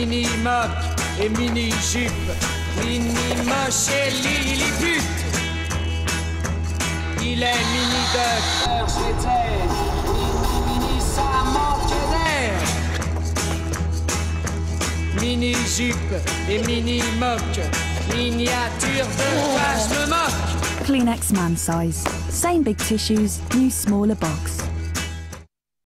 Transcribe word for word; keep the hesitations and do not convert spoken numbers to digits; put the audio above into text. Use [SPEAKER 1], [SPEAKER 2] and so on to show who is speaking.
[SPEAKER 1] mini moc et mini jupe, mini moche et lilliput. Il est mini docteur Schweitzer, mini mini ça manque d'air. Mini jupe et mini moc, miniature de page me moque.
[SPEAKER 2] Kleenex man size. Same big tissues, new smaller box.